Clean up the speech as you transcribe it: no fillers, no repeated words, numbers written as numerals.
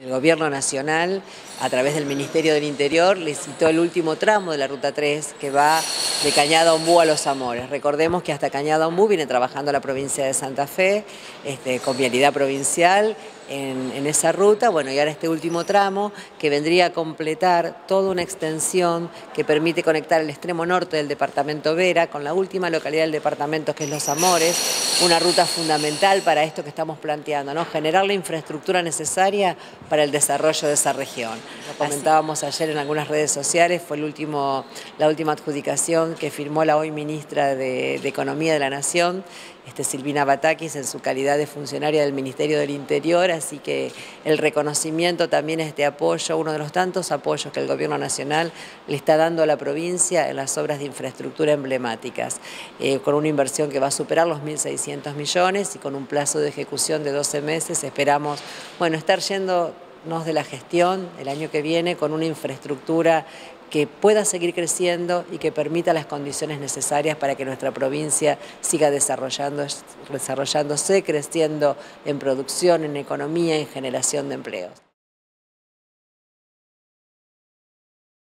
El Gobierno Nacional, a través del Ministerio del Interior, licitó el último tramo de la Ruta 3 que va de Cañada Ombú a Los Amores. Recordemos que hasta Cañada Ombú viene trabajando la provincia de Santa Fe, con vialidad provincial en esa ruta. Bueno, y ahora este último tramo que vendría a completar toda una extensión que permite conectar el extremo norte del departamento Vera con la última localidad del departamento, que es Los Amores. Una ruta fundamental para esto que estamos planteando, ¿no? Generar la infraestructura necesaria para el desarrollo de esa región. Lo comentábamos ayer en algunas redes sociales, fue la última adjudicación que firmó la hoy ministra de Economía de la Nación, Silvina Batakis, en su calidad de funcionaria del Ministerio del Interior, así que el reconocimiento también es de apoyo, uno de los tantos apoyos que el Gobierno Nacional le está dando a la provincia en las obras de infraestructura emblemáticas, con una inversión que va a superar los 1.600 millones y con un plazo de ejecución de 12 meses. Esperamos, estar yéndonos de la gestión el año que viene con una infraestructura que pueda seguir creciendo y que permita las condiciones necesarias para que nuestra provincia siga desarrollándose, creciendo en producción, en economía, en generación de empleos.